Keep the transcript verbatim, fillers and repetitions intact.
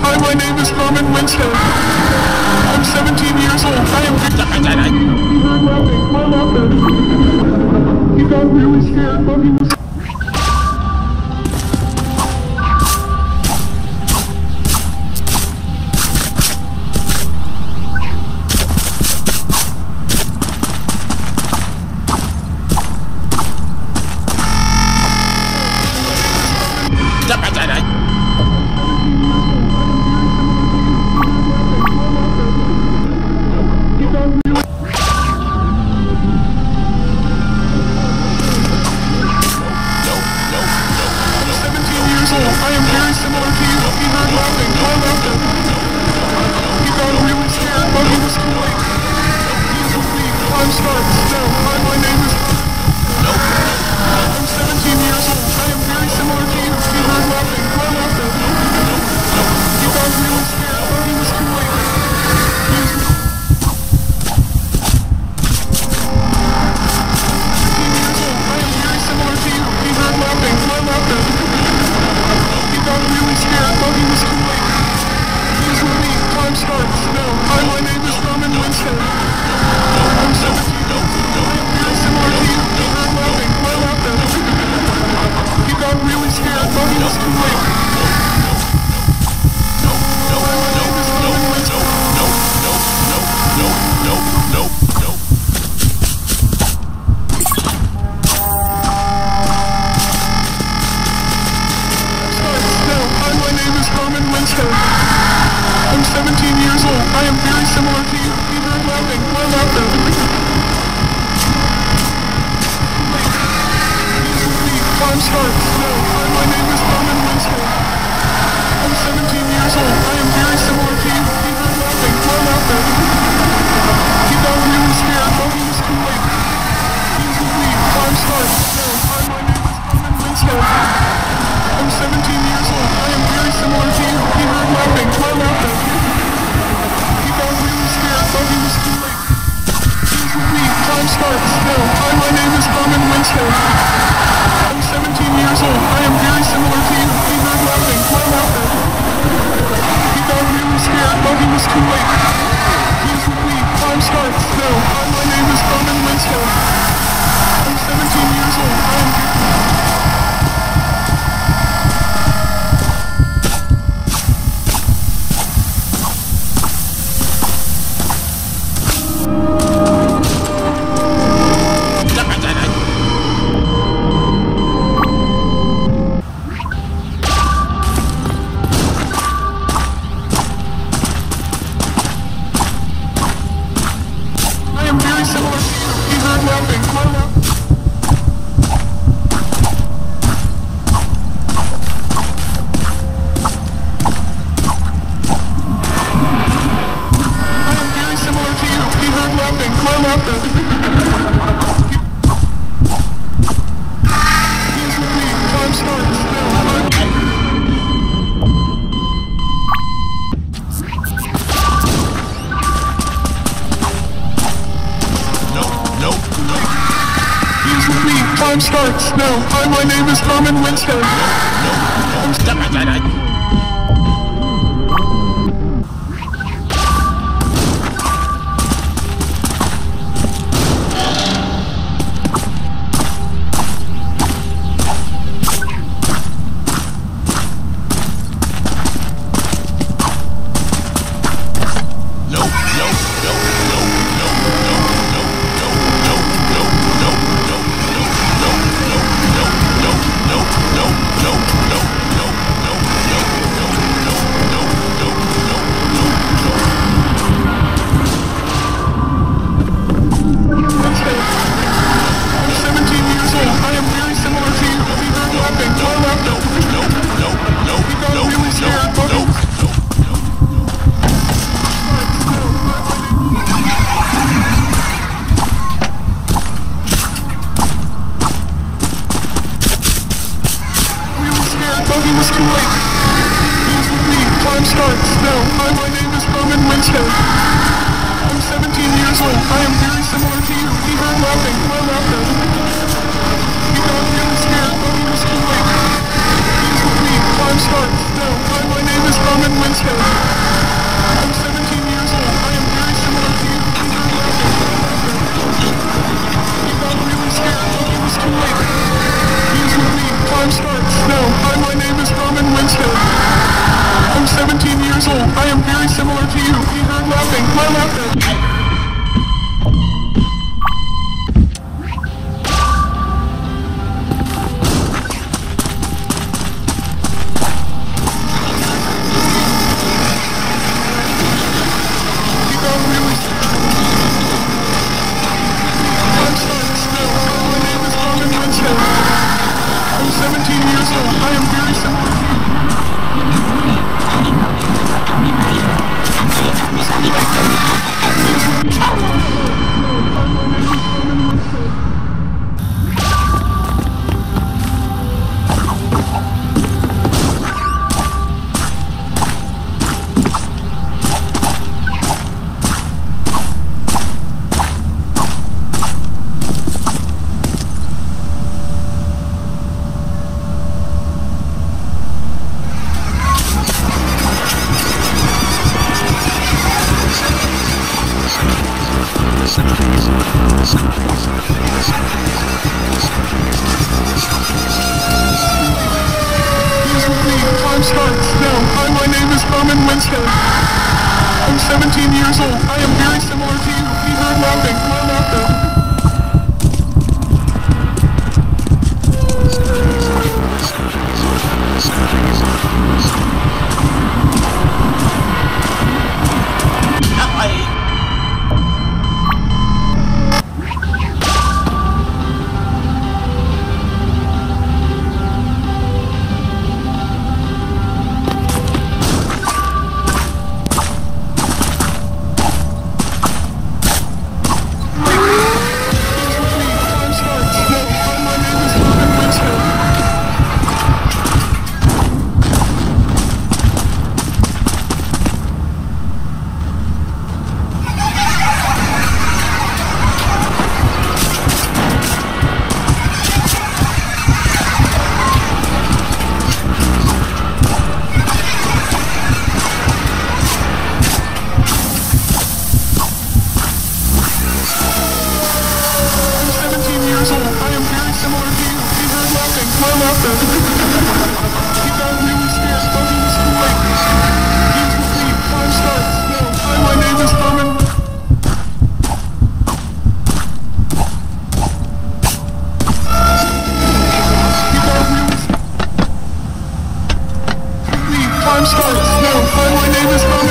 Hi, my name is Norman Winstead. I'm seventeen years old. I am... He got really scared, but he was... I am very similar to you. He heard laughing. I left him. He got really scared, but he was too late. He's with me. I'm Starks. No, hi, my name is... I'm seventeen years old. I am very similar to you. He heard laughing. I left him. He got really scared, but he was too late. He's... seventeen years old. I am very similar to you. He heard laughing. I left him. Got really scared, but he was too late. He's with me. Time starts. No. Hi, my name is Norman Winstead. I'm seventeen. I am very similar to you. He heard laughing. I laughed at him. He got really scared, but he was too late. No, no, Hi, my name is Norman Winstead. No, no, no, no, no, no, no. I'm seventeen years old. I am very similar to you. He heard laughing. I laughed at him. He's with me. Time starts. No. Hi, my name is Norman Winstead. I'm seventeen years old. I am very similar to you. He heard laughing. I laughed at him. He got really scared, but he was too late. He's with me. Time starts. No. Hi, my name is Norman Winstead. I'm seventeen years old. I am very similar to you. He heard laughing. I laughed at him. He got really scared, but he was too late. He's with me. Time starts. No. Hi, my name is Norman Winstead. I'm seventeen years old. I am very similar to you. He heard laughing. I laughed at him. He got really scared, but he was too late. He's with me. Time starts. No. Hi, my name is Norman Winstead. I'm seventeen years old. I am... Time starts. No. Hi, my name is Norman Winstead. No, no, no. Stop it. Time starts. No. Hi, my name is Norman Winstead. I'm seventeen years old. I am very similar to you. He heard laughing. I laughed at him. He got really scared, but he was too late. He's with me. Time starts. No. Hi, my name is Norman Winstead. Winston. I'm seventeen years old. I am very similar to you. He got really scared, but it was too late. He's with me. Time starts now. Hi, my name is Herman Winston. I'm seventeen years old. I am very similar to you. He heard laughing. My laughter. seventeen years old. I am very similar to you. Time starts now. Hi, my name is Herman Winston. I'm seventeen years old. I am very similar to you. He heard laughing. My laughter. My laughter. He got really scared, but he was too late. He's with me. Time starts now. Hi, my name is Herman. He got really scared. Time starts now. Hi, my name is Herman.